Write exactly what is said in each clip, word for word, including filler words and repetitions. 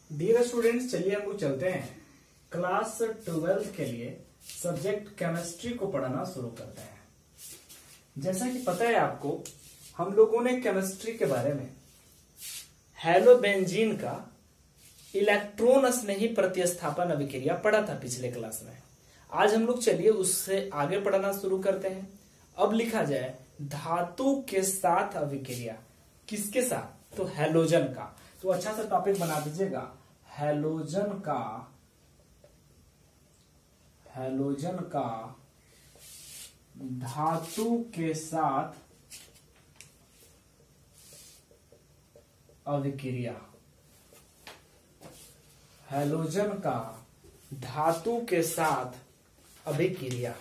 Dear students, चलिए हम लोग चलते हैं क्लास ट्वेल्थ के लिए सब्जेक्ट केमिस्ट्री को पढ़ना शुरू करते हैं। जैसा कि पता है आपको, हम लोगों ने केमिस्ट्री के बारे में हैलोबेंजीन का इलेक्ट्रॉन स्नेही प्रतिस्थापन अभिक्रिया पढ़ा था पिछले क्लास में। आज हम लोग चलिए उससे आगे पढ़ना शुरू करते हैं। अब लिखा जाए धातु के साथ अभिक्रिया, किसके साथ? तो हैलोजन का। तो अच्छा सा टॉपिक बना दीजिएगा, हैलोजन का हैलोजन का धातु के साथ अभिक्रिया। हैलोजन का धातु के साथ अभिक्रिया।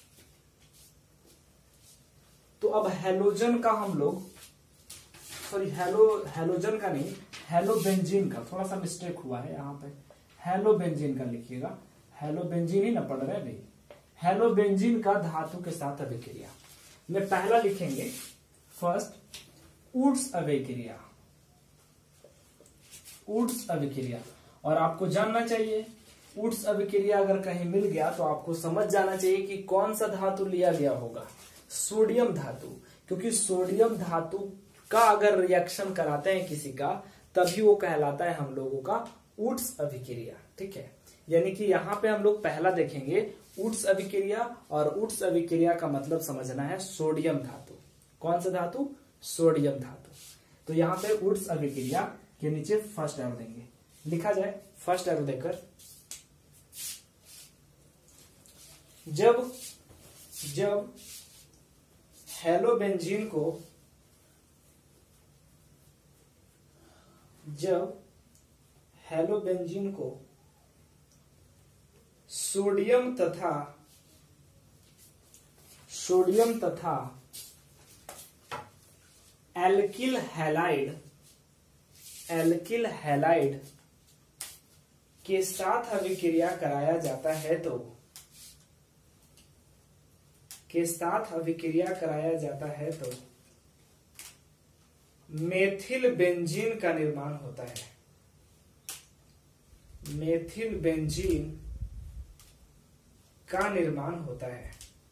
तो अब हैलोजन का हम लोग सॉरी हैलो हैलोजन का नहीं, हैलोबेंजीन का, थोड़ा सा मिस्टेक हुआ है यहाँ पे। हैलोबेंजीन का लिखिएगा, हैलोबेंजीन ही ना पढ़ रहे भाई। हैलोबेंजीन का धातु के साथ अभिक्रिया में पहला लिखेंगे फर्स्ट वुड्स अभिक्रिया। वुड्स अभिक्रिया, और आपको जानना चाहिए वुड्स अभिक्रिया अगर कहीं मिल गया तो आपको समझ जाना चाहिए कि कौन सा धातु लिया गया होगा। सोडियम धातु, क्योंकि सोडियम धातु का अगर रिएक्शन कराते हैं किसी का, तभी वो कहलाता है हम लोगों का वुड्स अभिक्रिया। ठीक है, यानी कि यहाँ पे हम लोग पहला देखेंगे वुड्स अभिक्रिया, और वुड्स अभिक्रिया का मतलब समझना है सोडियम धातु। कौन सा धातु? सोडियम धातु। तो यहाँ पे वुड्स अभिक्रिया के नीचे फर्स्ट एरो देंगे। लिखा जाए फर्स्ट एरो देकर, जब जब हैलोबेंजीन को जब हैलोबेंजीन को सोडियम तथा सोडियम तथा एल्किल हैलाइड एल्किल हैलाइड के साथ अभिक्रिया कराया जाता है तो के साथ अभिक्रिया कराया जाता है तो मेथिल बेंजीन का निर्माण होता है। मेथिल बेंजीन का निर्माण होता है।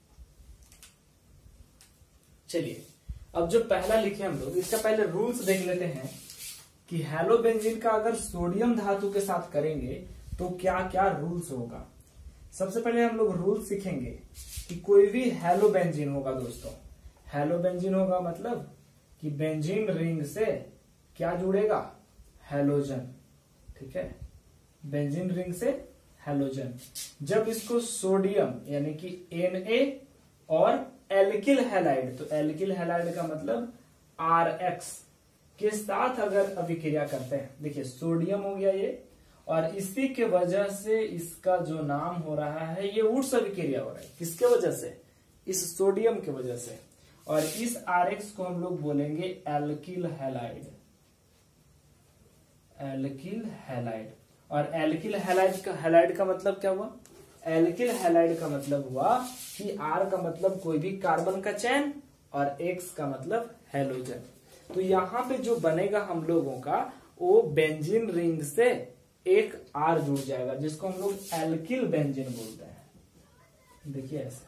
चलिए, अब जो पहला लिखे हम लोग, इसका पहले रूल्स देख लेते हैं कि हैलोबेंजीन का अगर सोडियम धातु के साथ करेंगे तो क्या क्या रूल्स होगा। सबसे पहले हम लोग रूल सीखेंगे कि कोई भी हैलोबेंजीन होगा दोस्तों, हैलोबेंजीन होगा मतलब कि बेंजीन रिंग से क्या जुड़ेगा? हैलोजन। ठीक है, बेंजीन रिंग से हैलोजन। जब इसको सोडियम यानी कि एन ए और एल्किल हैलाइड, तो एल्किल हैलाइड का मतलब आर एक्स के साथ अगर अभिक्रिया करते हैं, देखिए सोडियम हो गया ये, और इसी के वजह से इसका जो नाम हो रहा है ये वुड्स अभिक्रिया हो रहा है। किसके वजह से? इस सोडियम के वजह से। और इस आर एक्स को हम लोग बोलेंगे एल्किल हैलाइड। Alkyl halide. और एल्किल हैलाइड का हैलाइड का मतलब क्या हुआ? एल्किल हैलाइड का मतलब हुआ कि आर का मतलब कोई भी कार्बन का चैन और एक्स का मतलब हैलोजन। तो यहाँ पे जो बनेगा हम लोगों का, वो बेंजीन रिंग से एक आर जुड़ जाएगा, जिसको हम लोग एल्किल बेंजीन बोलते हैं। देखिए ऐसे,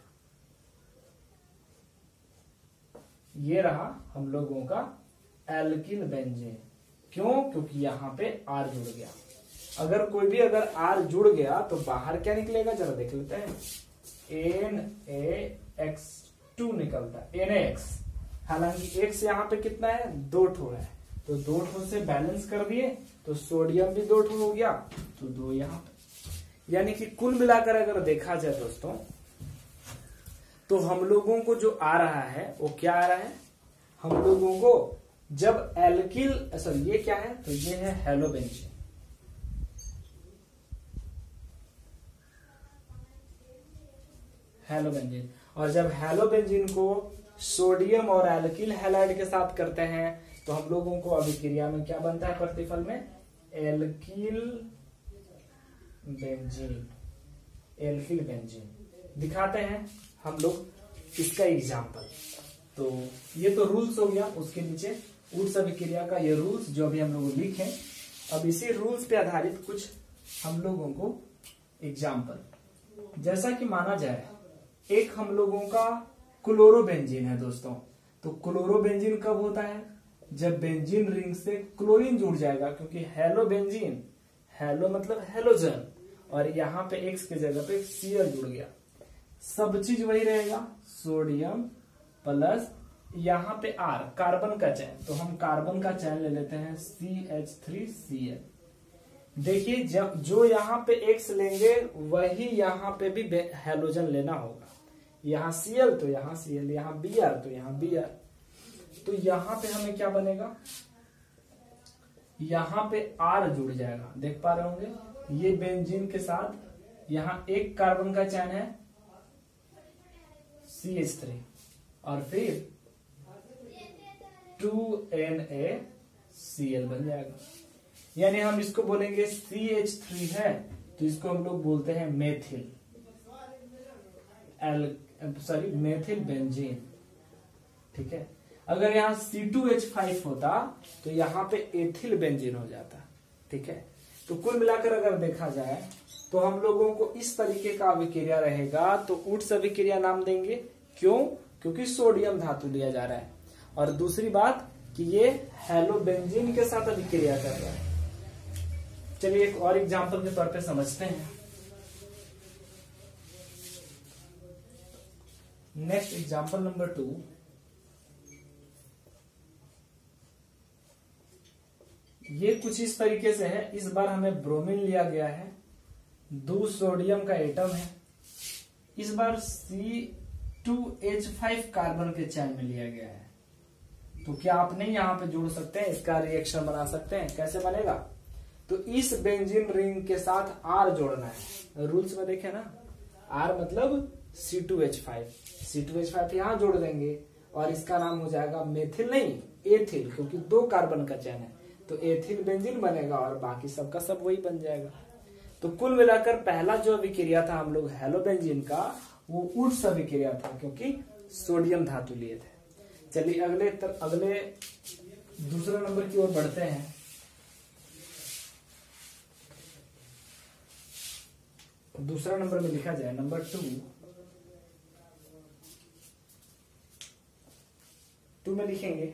ये रहा हम लोगों का एल्किल बेंजीन। क्यों? क्योंकि यहाँ पे आर जुड़ गया। अगर कोई भी अगर आर जुड़ गया तो बाहर क्या निकलेगा, जरा देख लेते हैं। एन ए एक्स टू निकलता है, एन ए एक्स। हालांकि एक्स यहाँ पे कितना है? दो ठो है, तो दो ठो से बैलेंस कर दिए तो सोडियम भी दो ठो हो गया, तो दो यहाँ पे। यानी कि कुल मिलाकर अगर देखा जाए दोस्तों, तो हम लोगों को जो आ रहा है वो क्या आ रहा है? हम लोगों को जब एल्किल, सॉरी ये क्या है? तो ये है हैलोबेंजीन। हैलोबेंजीन। और जब हैलोबेंजीन को सोडियम और एल्किल हैलाइड के साथ करते हैं तो हम लोगों को अभिक्रिया में क्या बनता है? प्रतिफल में एल्किल बेंजीन। एल्किल बेंजीन दिखाते हैं हम लोग इसका एग्जाम्पल। तो ये तो रूल्स हो गया, उसके नीचे वुड्स अभिक्रिया का ये रूल्स जो अभी हम लोग लिखे, अब इसी रूल्स पे आधारित कुछ हम लोगों को एग्जाम्पल, जैसा कि माना जाए एक हम लोगों का क्लोरोबेंजीन है दोस्तों। तो क्लोरोबेंजीन कब होता है? जब बेंजीन रिंग से क्लोरीन जुड़ जाएगा, क्योंकि हेलोबेंजीन, हेलो मतलब हेलोजन, और यहाँ पे एक्स की जगह पे सीएल जुड़ गया। सब चीज वही रहेगा, सोडियम प्लस यहाँ पे आर, कार्बन का चैन, तो हम कार्बन का चैन ले लेते हैं C H three C L. देखिए जब जो यहाँ पे एक्स लेंगे वही यहाँ पे भी हेलोजन लेना होगा। यहाँ सीएल तो यहाँ सीएल, यहाँ बी आर तो यहाँ बी आर। तो यहाँ पे हमें क्या बनेगा, यहाँ पे आर जुड़ जाएगा, देख पा रहे होंगे। ये बेंजीन के साथ यहाँ एक कार्बन का चैन है सी एच थ्री, और फिर two N A C L बन जाएगा। यानी हम इसको बोलेंगे सी एच थ्री है तो इसको हम लोग बोलते हैं methyl L sorry methyl benzene, ठीक है। अगर यहाँ सी टू एच फाइव होता तो यहाँ पे एथिल बेंजीन हो जाता, ठीक है। तो कुल मिलाकर अगर देखा जाए तो हम लोगों को इस तरीके का अभिक्रिया रहेगा, तो उट्स अभिक्रिया नाम देंगे। क्यों? क्योंकि सोडियम धातु लिया जा रहा है, और दूसरी बात कि ये हेलोबेंजीन के साथ अभिक्रिया कर रहा है। चलिए एक और एग्जांपल के तौर पे समझते हैं। नेक्स्ट एग्जांपल नंबर टू, ये कुछ इस तरीके से है। इस बार हमें ब्रोमीन लिया गया है, दो सोडियम का एटम है। इस बार C two H five carbon के चैन में लिया गया है। तो क्या आप नहीं यहाँ पे जोड़ सकते हैं, इसका रिएक्शन बना सकते हैं? कैसे बनेगा? तो इस बेंजीन रिंग के साथ आर जोड़ना है। रूल्स में देखे ना, आर मतलब C two H five, C two H five यहाँ जोड़ देंगे और इसका नाम हो जाएगा मेथिल नहीं एथिल, क्योंकि दो कार्बन का चैन है तो एथिल बेंजीन बनेगा और बाकी सबका सब वही बन जाएगा। तो कुल मिलाकर पहला जो अभिक्रिया था हम लोग हेलोबेंजीन का, वो उट्स अभिक्रिया था, क्योंकि सोडियम धातु लिए थे। चलिए अगले तर, अगले दूसरे नंबर की ओर बढ़ते हैं। दूसरा नंबर में लिखा जाए नंबर टू, टू में लिखेंगे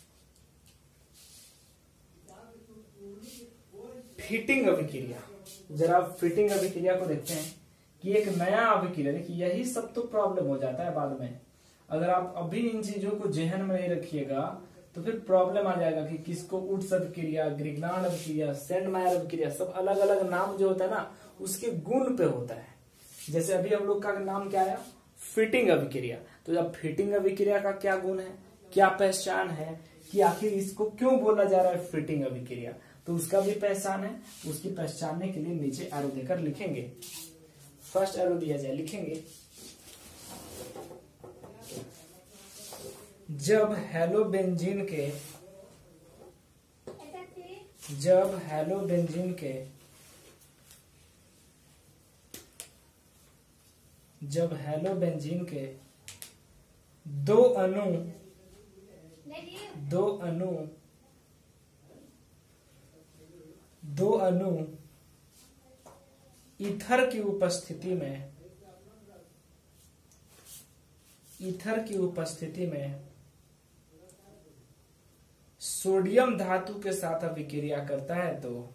फिटिंग अभिक्रिया। जरा फिटिंग अभिक्रिया को देखते हैं कि एक नया अभिक्रिया, देखिए यही सब तो प्रॉब्लम हो जाता है बाद में। अगर आप अभी इन चीजों को जहन में नहीं रखिएगा तो फिर प्रॉब्लम आ जाएगा कि किसको उट्स अभिक्रिया, ग्रिग्नार्ड अभिक्रिया, सेंडमायर अभिक्रिया, सब अलग अलग नाम जो होता है ना उसके गुण पे होता है। जैसे अभी हम लोग का नाम क्या आया, फिटिंग अभिक्रिया। तो अब फिटिंग अभिक्रिया का क्या गुण है, क्या पहचान है, कि आखिर इसको क्यों बोला जा रहा है फिटिंग अभिक्रिया, तो उसका भी पहचान है। उसकी पहचानने के लिए नीचे एरो देकर लिखेंगे। फर्स्ट एरो दिया जाए, लिखेंगे जब हेलोबेंजीन के जब हेलोबेंजीन के जब हेलोबेंजीन के दो अणु दो अणु दो अणु ईथर की उपस्थिति में ईथर की उपस्थिति में सोडियम धातु के साथ अभिक्रिया करता है, तो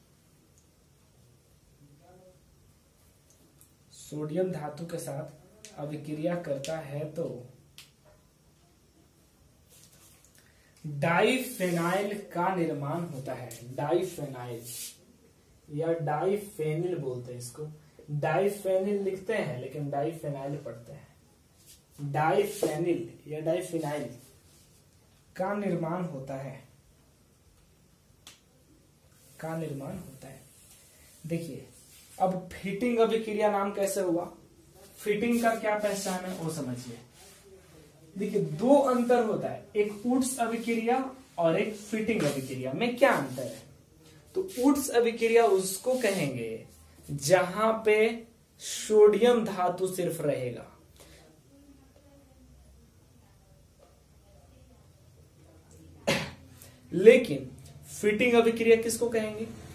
सोडियम धातु के साथ अभिक्रिया करता है तो डाइफेनाइल का निर्माण होता है। डाइफेनाइल या डाइफेनिल बोलते हैं इसको। डाइफेनिल लिखते हैं लेकिन डाइफेनाइल पढ़ते हैं। डाइफेनिल या डाइफिनाइल का निर्माण होता है का निर्माण होता है देखिए अब फिटिंग अभिक्रिया नाम कैसे हुआ, फिटिंग का क्या पहचान है वो समझिए। देखिए दो अंतर होता है, एक उट्स अभिक्रिया और एक फिटिंग अभिक्रिया में क्या अंतर है। तो उट्स अभिक्रिया उसको कहेंगे जहां पे सोडियम धातु सिर्फ रहेगा, लेकिन फिटिंग अभिक्रिया किसको कहेंगे,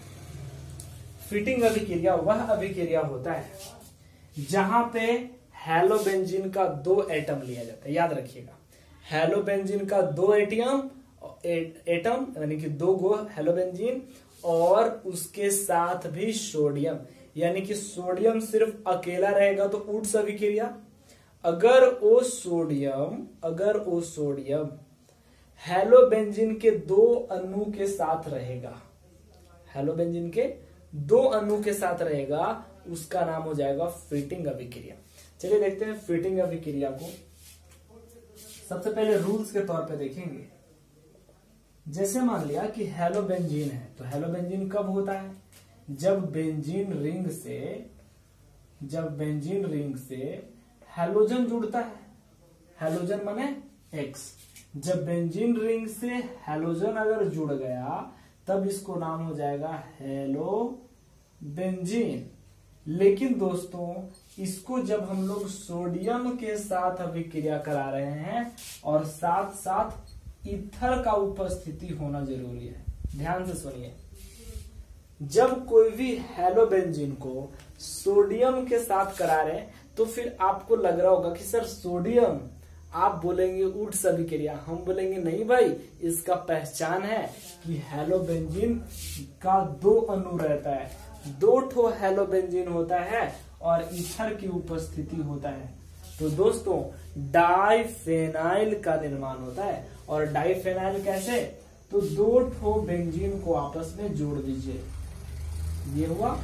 फिटिंग अभिक्रिया वह अभिक्रिया होता है जहां पे हेलोबेंजीन का दो एटम लिया जाता है। याद रखिएगा, हेलोबेंजीन का दो एटम एटम यानी कि दो गो हेलोबेंजीन और उसके साथ भी सोडियम, यानी कि सोडियम सिर्फ अकेला रहेगा तो ऊड्स अभिक्रिया। अगर वो सोडियम अगर वो सोडियम हेलोबेंजीन के दो अणु के साथ रहेगा, हेलोबेंजीन के दो अणु के साथ रहेगा, उसका नाम हो जाएगा फिटिंग अभिक्रिया। चलिए देखते हैं फिटिंग अभिक्रिया को। सबसे पहले रूल्स के तौर पे देखेंगे। जैसे मान लिया कि हेलोबेंजीन है, तो हेलोबेंजीन कब होता है? जब बेंजीन रिंग से जब बेंजीन रिंग से हेलोजन जुड़ता है। हेलोजन माने एक्स। जब बेंजीन रिंग से हेलोजन अगर जुड़ गया तब इसको नाम हो जाएगा हेलो बेंजीन। लेकिन दोस्तों इसको जब हम लोग सोडियम के साथ अभिक्रिया करा रहे हैं और साथ साथ ईथर का उपस्थिति होना जरूरी है। ध्यान से सुनिए, जब कोई भी हेलोबेंजीन को सोडियम के साथ करा रहे हैं तो फिर आपको लग रहा होगा कि सर सोडियम, आप बोलेंगे ऊड्स अभिक्रिया, हम बोलेंगे नहीं भाई, इसका पहचान है कि हेलोबेंजीन का दो अणु रहता है, दो ठो हेलोबेंजीन होता है और ईथर की उपस्थिति होता है। तो दोस्तों डाइफेनाइल का निर्माण होता है। और डाइफेनाइल कैसे? तो दो ठो बेंजीन को आपस में जोड़ दीजिए, ये हुआ।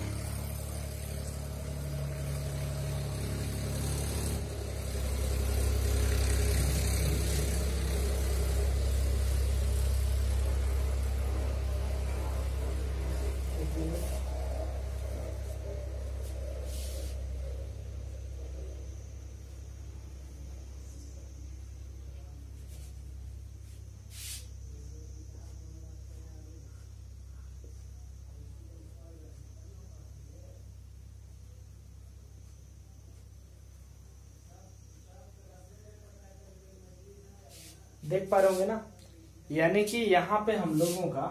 देख पा रहे होंगे ना, यानी कि यहां पे हम लोगों का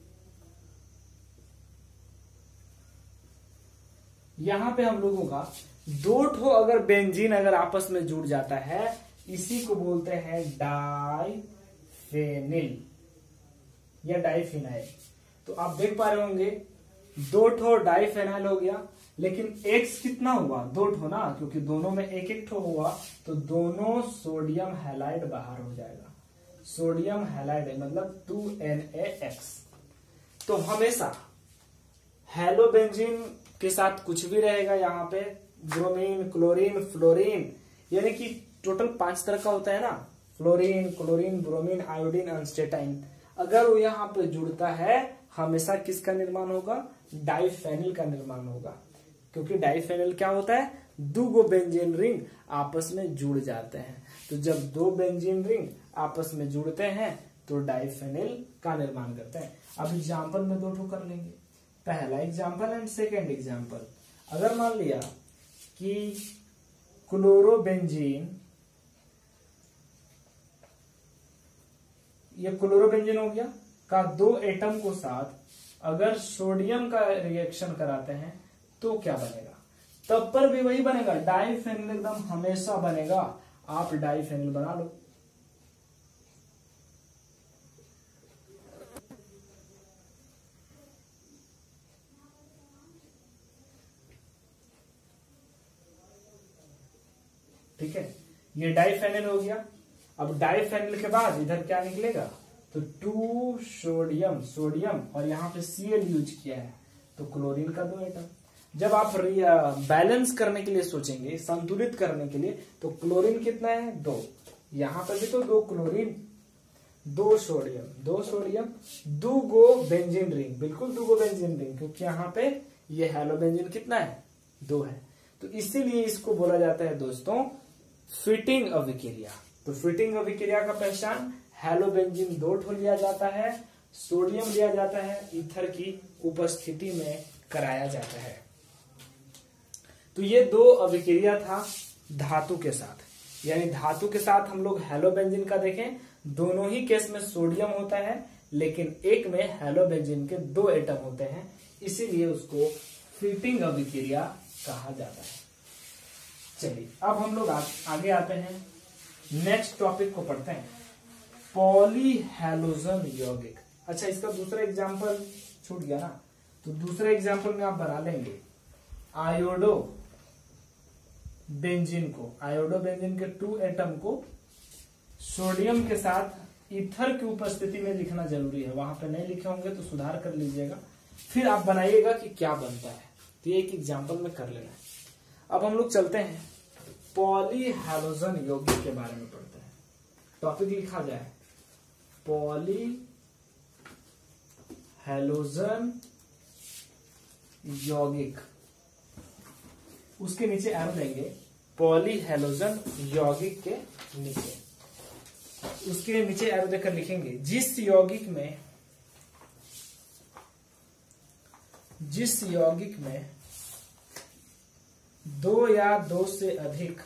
यहां पे हम लोगों का दो ठो अगर बेंजीन अगर आपस में जुड़ जाता है, इसी को बोलते हैं डाइफेनिल या डाइफिनाइल। तो आप देख पा रहे होंगे दो ठो डाइफेनाइल हो गया, लेकिन एक्स कितना हुआ? दो ठो ना, क्योंकि दोनों में एक एक ठो हुआ तो दोनों सोडियम हैलाइड बाहर हो जाएगा। सोडियम हैलाइड मतलब टू एन ए एक्स। तो हमेशा हेलोबेंजीन के साथ कुछ भी रहेगा, यहाँ पे ब्रोमीन, क्लोरीन, फ्लोरीन, यानी कि टोटल पांच तरह का होता है ना, fluorine, chlorine, bromine, iodine, astatine. अगर वो यहाँ पे जुड़ता है हमेशा किसका निर्माण होगा? डाइफेनिल का निर्माण होगा, क्योंकि डाइफेनिल क्या होता है? दो गो बेंजीन रिंग आपस में जुड़ जाते हैं। तो जब दो बेंजीन रिंग आपस में जुड़ते हैं तो डाइफेनिल का निर्माण करते हैं। अब एग्जाम्पल में दो ठो कर लेंगे, पहला एग्जाम्पल एंड सेकेंड एग्जाम्पल। अगर मान लिया कि क्लोरोबेंजीन, ये क्लोरोबेंजीन हो गया का दो एटम को साथ अगर सोडियम का रिएक्शन कराते हैं तो क्या बनेगा? तब पर भी वही बनेगा, डाइफेनिल एकदम हमेशा बनेगा। आप डाइफेनिल बना लो। ठीक है, ये डाइफेनिल हो गया। अब डाइफेनिल के बाद इधर क्या निकलेगा? तो टू सोडियम, सोडियम और यहाँ पे सीएल यूज किया है तो क्लोरीन का दो एटम। जब आप बैलेंस करने के लिए सोचेंगे, संतुलित करने के लिए, तो क्लोरीन कितना है? दो। यहाँ पर भी तो दो क्लोरीन, दो सोडियम, दो सोडियम, दो गो बेंजीन रिंग, बिल्कुल दो गो बेंजीन रिंग, क्योंकि यहाँ पे ये हेलोबेंजीन कितना है? दो है। तो इसीलिए इसको बोला जाता है दोस्तों फिटिंग अभिक्रिया। तो फिटिंग अभिक्रिया का पहचान, हेलोबेंजीन दो ठो लिया जाता है, सोडियम लिया जाता है, ईथर की उपस्थिति में कराया जाता है। तो ये दो अभिक्रिया था धातु के साथ, यानी धातु के साथ हम लोग हेलोबेंजीन का देखें, दोनों ही केस में सोडियम होता है, लेकिन एक में हेलोबेंजीन के दो एटम होते हैं, इसीलिए उसको फिटिंग अभिक्रिया कहा जाता है। चलिए अब हम लोग आ, आगे आते हैं, नेक्स्ट टॉपिक को पढ़ते हैं, पॉलीहेलोजन यौगिक। अच्छा, इसका दूसरा एग्जांपल छूट गया ना, तो दूसरे एग्जांपल में आप बना लेंगे आयोडो बेंजीन को, आयोडो बेंजीन के टू एटम को सोडियम के साथ ईथर की उपस्थिति में लिखना जरूरी है, वहां पे नहीं लिखे होंगे तो सुधार कर लीजिएगा, फिर आप बनाइएगा कि क्या बनता है। तो एक एग्जांपल में कर लेना है। अब हम लोग चलते हैं पॉलीहेलोजन यौगिक के बारे में पढ़ते हैं। टॉपिक लिखा जाए पॉलीहेलोजन यौगिक, उसके नीचे एरो देंगे पॉलीहेलोजन यौगिक के नीचे, उसके नीचे एरो देकर लिखेंगे जिस यौगिक में जिस यौगिक में दो या दो से अधिक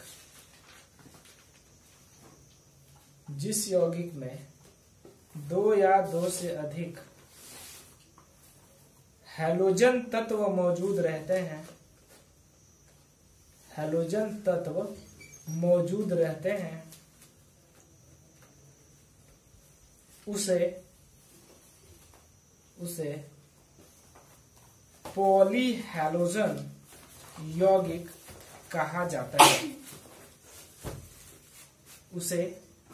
जिस यौगिक में दो या दो से अधिक हैलोजन तत्व मौजूद रहते हैं हैलोजन तत्व मौजूद रहते हैं उसे उसे पॉलीहेलोजन यौगिक कहा जाता है उसे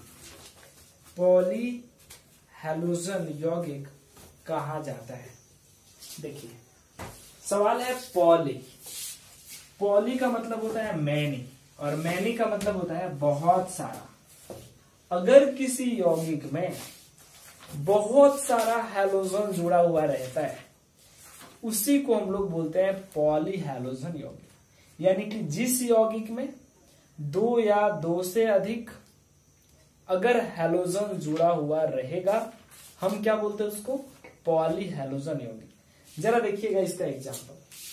पॉलीहेलोजन यौगिक कहा जाता है। देखिए सवाल है पॉली, पॉली का मतलब होता है मैनी और मैनी का मतलब होता है बहुत सारा। अगर किसी यौगिक में बहुत सारा हैलोजन जुड़ा हुआ रहता है उसी को हम लोग बोलते हैं पॉलीहेलोजन यौगिक। यानी कि जिस यौगिक में दो या दो से अधिक अगर हैलोजन जुड़ा हुआ रहेगा हम क्या बोलते हैं उसको, पॉलीहेलोजन यौगिक। जरा देखिएगा इसका example,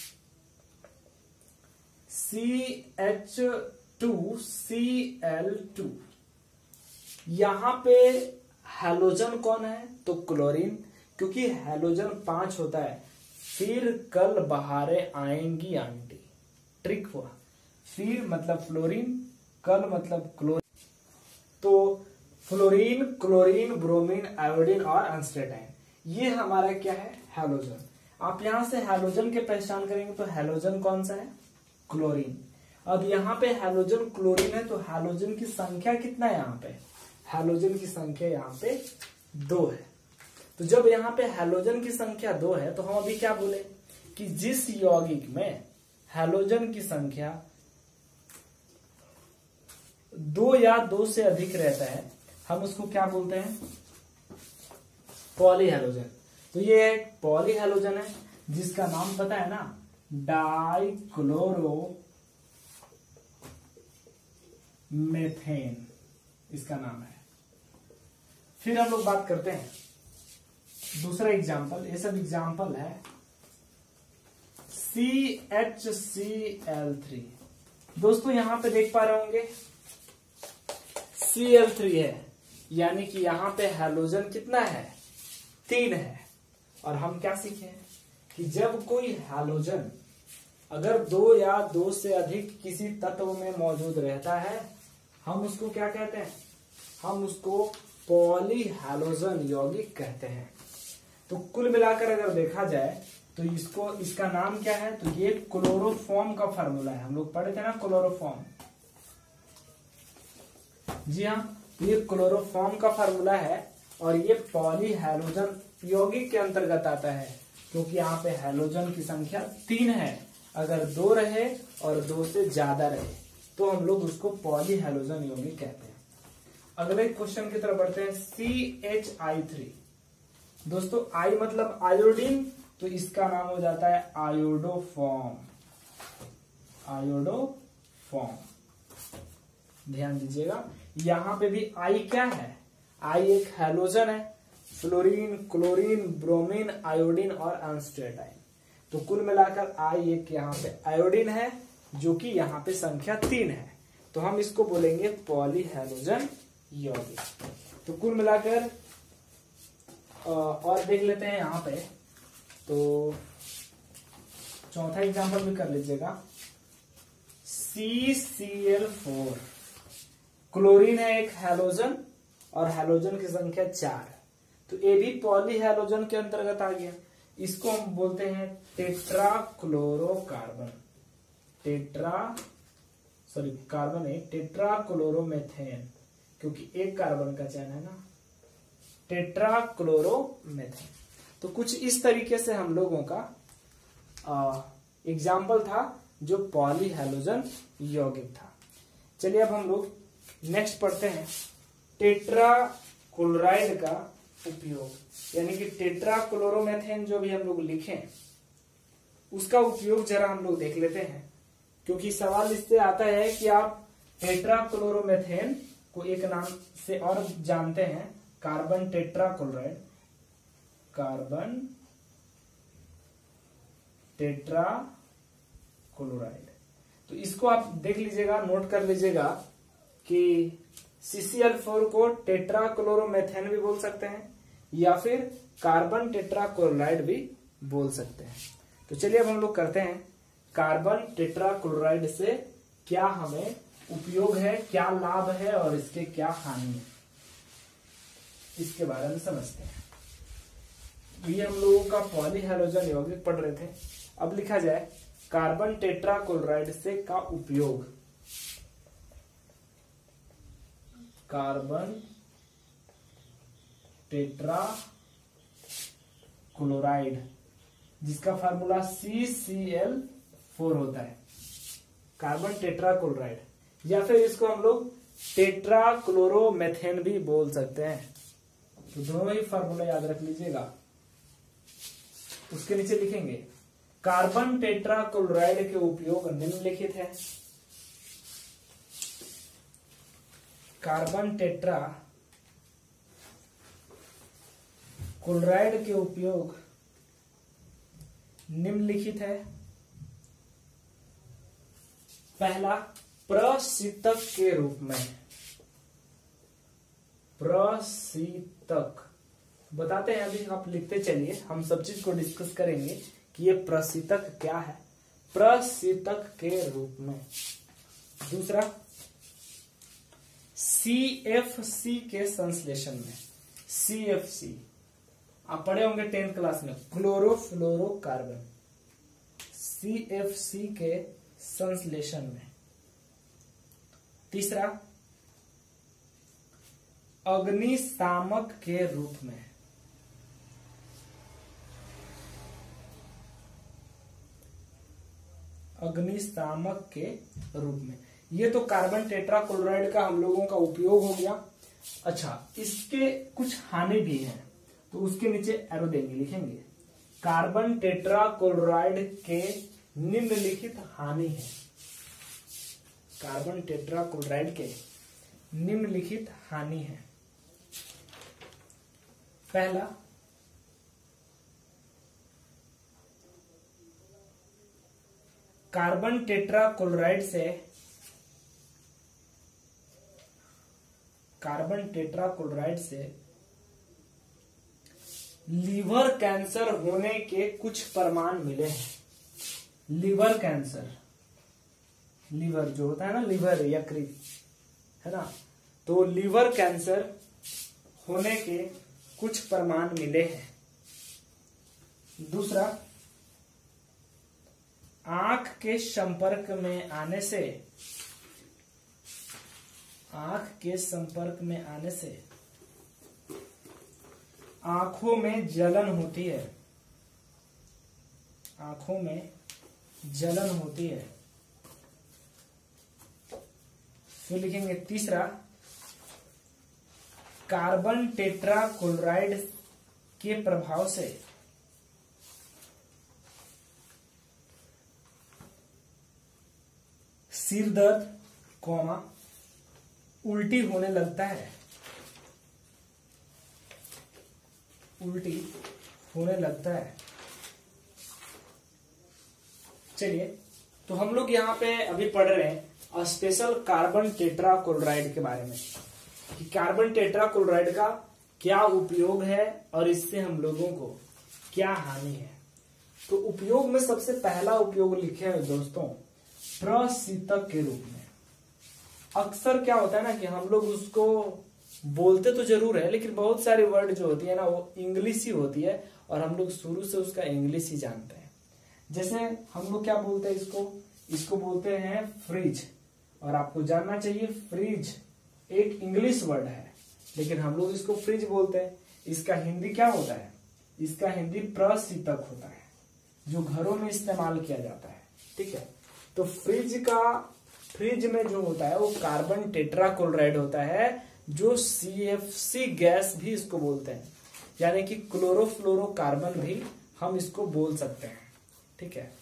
C H two C L two, यहां पे हैलोजन कौन है तो क्लोरीन, क्योंकि हैलोजन पांच होता है। फिर कल बहारें आएंगी आंटी, ट्रिक हुआ, फिर मतलब फ्लोरीन, कल मतलब क्लोरीन, तो फ्लोरीन, क्लोरीन, ब्रोमीन, आयोडीन और अनस्टेटाइन, ये हमारा क्या है हैलोजन। आप यहां से हैलोजन के पहचान करेंगे तो हैलोजन कौन सा है, क्लोरीन। अब यहाँ पे हैलोजन क्लोरीन है तो हैलोजन की संख्या कितना है, यहाँ पे हैलोजन की संख्या यहाँ पे दो है। तो जब यहाँ पे हैलोजन की संख्या दो है तो हम अभी क्या बोले कि जिस यौगिक में हैलोजन की संख्या दो या दो से अधिक रहता है हम उसको क्या बोलते हैं, पॉलीहेलोजन। तो ये एक पॉलीहेलोजन है जिसका नाम पता है ना, डाइक्लोरो मेथेन इसका नाम है। फिर हम लोग बात करते हैं दूसरा एग्जाम्पल, ये सब एग्जाम्पल है, C H C L three. दोस्तों यहां पे देख पा रहे होंगे सी एल थ्री है, यानी कि यहां पे हैलोजन कितना है, तीन है। और हम क्या सीखे कि जब कोई हैलोजन अगर दो या दो से अधिक किसी तत्व में मौजूद रहता है हम उसको क्या कहते हैं, हम उसको पॉलीहेलोजन यौगिक कहते हैं। तो कुल मिलाकर अगर देखा जाए तो इसको इसका नाम क्या है, तो ये क्लोरोफॉर्म का फार्मूला है, हम लोग पढ़े थे ना क्लोरोफॉर्म, जी हाँ, तो ये क्लोरोफॉर्म का फार्मूला है और ये पॉलीहेलोजन यौगिक के अंतर्गत आता है क्योंकि यहाँ पे हैलोजन की संख्या तीन है। अगर दो रहे और दो से ज्यादा रहे तो हम लोग उसको पॉलीहेलोजन यौगिक कहते हैं। अगले क्वेश्चन की तरफ बढ़ते हैं, सी एच आई थ्री। दोस्तों आई मतलब आयोडीन, तो इसका नाम हो जाता है आयोडोफॉर्म, आयोडोफॉर्म। ध्यान दीजिएगा यहां पे भी आई क्या है, आई एक हैलोजन है, फ्लोरीन, क्लोरीन, ब्रोमीन, आयोडीन और अनस्टेटाइन। तो कुल मिलाकर आई एक यहाँ पे आयोडीन है जो कि यहाँ पे संख्या तीन है, तो हम इसको बोलेंगे पॉलीहेलोजन यौगिक। तो कुल मिलाकर और देख लेते हैं यहाँ पे, तो चौथा एग्जांपल भी कर लीजिएगा, C C L four. Chlorine है एक हैलोजन और हैलोजन की संख्या चार, तो ये भी पॉली हैलोजन के अंतर्गत आ गया। इसको हम बोलते हैं tetra chlorocarbon. Tetra sorry carbon है टेट्रा क्लोरोमेथेन, क्योंकि एक कार्बन का चयन है ना, टेट्रा क्लोरोमेथेन। तो कुछ इस तरीके से हम लोगों का एग्जाम्पल था जो पॉली हैलोजन यौगिक था। चलिए अब हम लोग नेक्स्ट पढ़ते हैं टेट्रा क्लोराइड का उपयोग, यानी कि टेट्रा क्लोरोमेथेन जो भी हम लोग लिखें उसका उपयोग जरा हम लोग देख लेते हैं, क्योंकि सवाल इससे आता है कि आप टेट्रा क्लोरोमेथेन को एक नाम से और जानते हैं, carbon tetra chloride. Carbon tetra chloride, तो इसको आप देख लीजिएगा, नोट कर लीजिएगा कि सी सी एल फोर को टेट्रा क्लोरोमेथेन भी बोल सकते हैं या फिर कार्बन टेट्रा क्लोराइड भी बोल सकते हैं। तो चलिए अब हम लोग करते हैं कार्बन टेट्रा क्लोराइड से क्या हमें उपयोग है, क्या लाभ है और इसके क्या हानि है, इसके बारे में समझते हैं। ये हम लोगों का पॉली हैलोजन यौगिक पढ़ रहे थे। अब लिखा जाए कार्बन टेट्रा क्लोराइड से का उपयोग। कार्बन टेट्रा क्लोराइड जिसका formula C C L four होता है, कार्बन टेट्रा क्लोराइड, या फिर इसको हम लोग टेट्रा क्लोरोमेथेन भी बोल सकते हैं। तो दोनों ही फार्मूला याद रख लीजिएगा। उसके नीचे लिखेंगे कार्बन टेट्रा क्लोराइड के उपयोग निम्नलिखित है। कार्बन टेट्रा क्लोराइड के उपयोग निम्नलिखित है। पहला, प्रशीतक के रूप में। प्रशीतक बताते हैं, अभी आप लिखते चलिए, हम सब चीज को डिस्कस करेंगे कि ये प्रशीतक क्या है। प्रशीतक के रूप में। दूसरा, सी एफ सी के संश्लेषण में। सी एफ सी आप पढ़े होंगे टेंथ क्लास में, क्लोरोफ्लोरोकार्बन। सी एफ सी के संश्लेषण में। तीसरा, अग्निशामक के रूप में। अग्निशामक के रूप में। ये तो कार्बन टेट्रा क्लोराइड का हम लोगों का उपयोग हो गया। अच्छा, इसके कुछ हानि भी हैं, तो उसके नीचे एरो देंगे, लिखेंगे कार्बन टेट्रा क्लोराइड के निम्नलिखित हानि है। कार्बन टेट्रा क्लोराइड के निम्नलिखित हानि है। पहला, कार्बन टेट्रा क्लोराइड से कार्बन टेट्रा क्लोराइड से लीवर कैंसर होने के कुछ प्रमाण मिले हैं। लीवर कैंसर, लीवर जो होता है ना, लीवर यकृत है ना, तो लीवर कैंसर होने के कुछ प्रमाण मिले हैं। दूसरा, आंख के संपर्क में आने से आंख के संपर्क में आने से आंखों में जलन होती है। आंखों में जलन होती है। फिर लिखेंगे तीसरा, कार्बन टेट्रा क्लोराइड के प्रभाव से सिर दर्द, कोमा, उल्टी होने लगता है। उल्टी होने लगता है। चलिए, तो हम लोग यहाँ पे अभी पढ़ रहे हैं स्पेशल कार्बन टेट्रा क्लोराइड के बारे में, कि कार्बन टेट्रा क्लोराइड का क्या उपयोग है और इससे हम लोगों को क्या हानि है। तो उपयोग में सबसे पहला उपयोग लिखे हैं दोस्तों प्रशीतक के रूप में। अक्सर क्या होता है ना कि हम लोग उसको बोलते तो जरूर है, लेकिन बहुत सारी वर्ड जो होती है ना वो इंग्लिश ही होती है और हम लोग शुरू से उसका इंग्लिश ही जानते हैं। जैसे हम लोग क्या बोलते हैं इसको, इसको बोलते हैं फ्रिज। और आपको जानना चाहिए फ्रिज एक इंग्लिश वर्ड है, लेकिन हम लोग इसको फ्रिज बोलते हैं। इसका हिंदी क्या होता है, इसका हिंदी प्रशीतक होता है, जो घरों में इस्तेमाल किया जाता है। ठीक है, तो फ्रिज का फ्रिज में जो होता है वो कार्बन टेट्राक्लोराइड होता है, जो सी एफ सी गैस भी इसको बोलते हैं, यानी कि क्लोरोफ्लोरोकार्बन भी हम इसको बोल सकते हैं। ठीक है,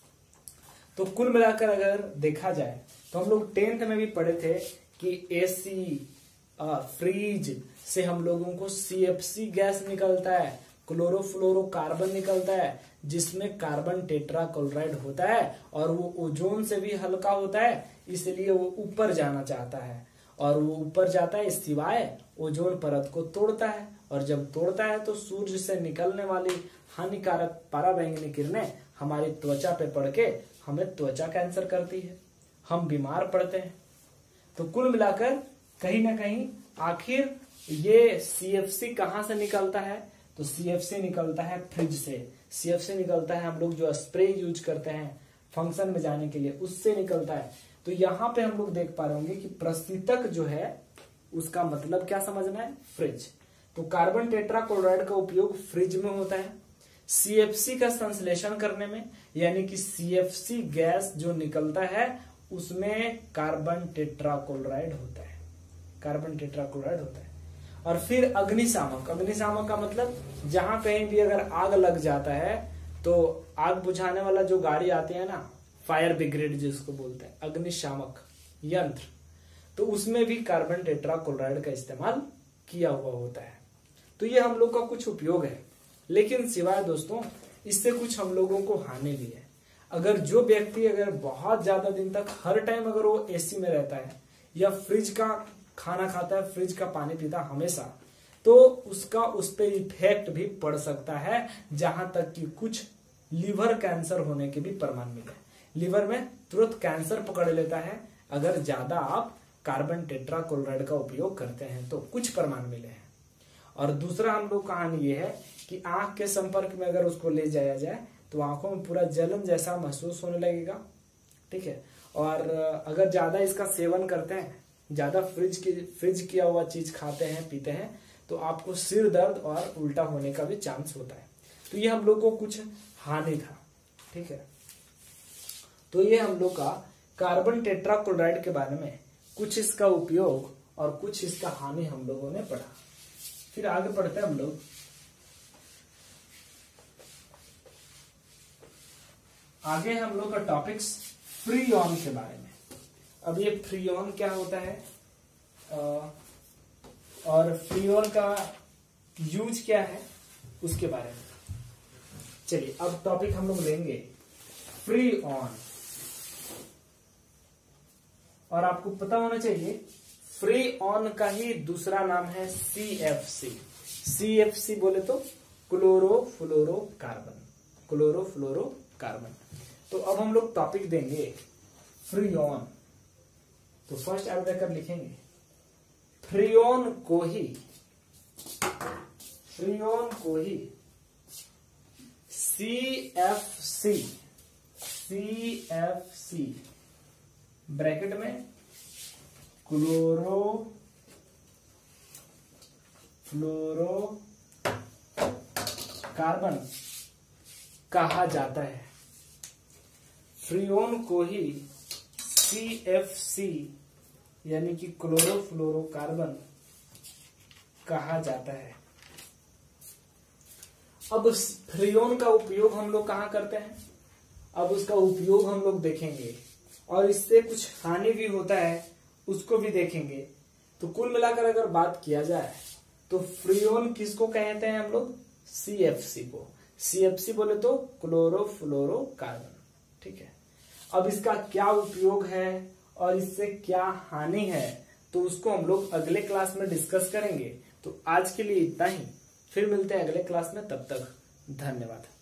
तो कुल मिलाकर अगर देखा जाए तो हम लोग टेंथ में भी पढ़े थे कि एसी फ्रिज से हम लोगों को सी एफ सी गैस निकलता है, क्लोरोफ्लोरोकार्बन निकलता है, जिसमें कार्बन टेट्राक्लोराइड होता है और वो ओजोन से भी हल्का होता है, इसलिए वो ऊपर जाना चाहता है। और वो ऊपर जाता है सिवाय ओजोन परत को तोड़ता है, और जब तोड़ता है तो सूर्य से निकलने वाली हानिकारक पराबैंगनी किरणें हमारी त्वचा पे पड़ के हमें त्वचा कैंसर करती है, हम बीमार पड़ते हैं। तो कुल मिलाकर कहीं ना कहीं आखिर ये सी एफ सी कहां से निकलता है, तो सी एफ सी निकलता है फ्रिज से। सी एफ सी निकलता है हम लोग जो स्प्रे यूज करते हैं फंक्शन में जाने के लिए, उससे निकलता है। तो यहाँ पे हम लोग देख पा रहे होंगे कि प्रशीतक जो है उसका मतलब क्या समझना है, फ्रिज। तो कार्बन टेट्राक्लोराइड का उपयोग फ्रिज में होता है सी एफ सी का संश्लेषण करने में, यानी कि सी एफ सी गैस जो निकलता है उसमें कार्बन टेट्राक्लोराइड होता है, कार्बन टेट्राक्लोराइड होता है। और फिर अग्निशामक, अग्निशामक का मतलब जहां कहीं भी अगर आग लग जाता है तो आग बुझाने वाला जो गाड़ी आती है ना, फायर ब्रिगेड जिसको बोलते हैं, अग्निशामक यंत्र, तो उसमें भी कार्बन टेट्राक्लोराइड का इस्तेमाल किया हुआ होता है। तो ये हम लोग का कुछ उपयोग है, लेकिन सिवाय दोस्तों इससे कुछ हम लोगों को हानि भी है। अगर जो व्यक्ति अगर बहुत ज्यादा दिन तक हर टाइम अगर वो एसी में रहता है या फ्रिज का खाना खाता है, फ्रिज का पानी पीता हमेशा, तो उसका उस पर इफेक्ट भी पड़ सकता है, जहां तक कि कुछ लीवर कैंसर होने के भी प्रमाण मिले। लीवर में तुरंत कैंसर पकड़ लेता है अगर ज्यादा आप कार्बन टेट्राक्लोराइड का उपयोग करते हैं, तो कुछ प्रमाण मिले हैं। और दूसरा हम लोग कहानी ये है कि आंख के संपर्क में अगर उसको ले जाया जाए तो आंखों में पूरा जलन जैसा महसूस होने लगेगा। ठीक है, और अगर ज्यादा इसका सेवन करते हैं, ज्यादा फ्रिज की फ्रिज किया हुआ चीज खाते हैं पीते हैं, तो आपको सिर दर्द और उल्टा होने का भी चांस होता है। तो ये हम लोग को कुछ हानि था। ठीक है, तो ये हम लोग का कार्बन टेट्राक्लोराइड के बारे में कुछ इसका उपयोग और कुछ इसका हानि हम लोगों ने पढ़ा। फिर आगे पढ़ते हैं हम लोग आगे हम लोग का टॉपिक्स फ्रीऑन के बारे में। अब ये फ्रीऑन क्या होता है आ, और फ्रीऑन का यूज क्या है उसके बारे में। चलिए अब टॉपिक हम लोग लेंगे फ्रीऑन। और आपको पता होना चाहिए फ्रीऑन का ही दूसरा नाम है सी एफ सी। सी एफ सी बोले तो क्लोरोफ्लोरोकार्बन, क्लोरोफ्लोरोकार्बन। तो अब हम लोग टॉपिक देंगे फ्रीऑन। तो फर्स्ट ऐड देकर लिखेंगे फ्रीऑन को ही फ्रीऑन को ही C F C C F C bracket में क्लोरो फ्लोरो कार्बन कहा जाता है। फ्रीऑन को ही सी एफ सी यानी कि क्लोरोफ्लोरोकार्बन कहा जाता है। अब फ्रीऑन का उपयोग हम लोग कहाँ करते हैं, अब उसका उपयोग हम लोग देखेंगे और इससे कुछ हानि भी होता है उसको भी देखेंगे। तो कुल मिलाकर अगर बात किया जाए तो फ्रीऑन किसको कहते हैं हम लोग, सी एफ सी को। सी एफ सी बोले तो क्लोरोफ्लोरोकार्बन। ठीक है, अब इसका क्या उपयोग है और इससे क्या हानि है तो उसको हम लोग अगले क्लास में डिस्कस करेंगे। तो आज के लिए इतना ही, फिर मिलते हैं अगले क्लास में, तब तक धन्यवाद।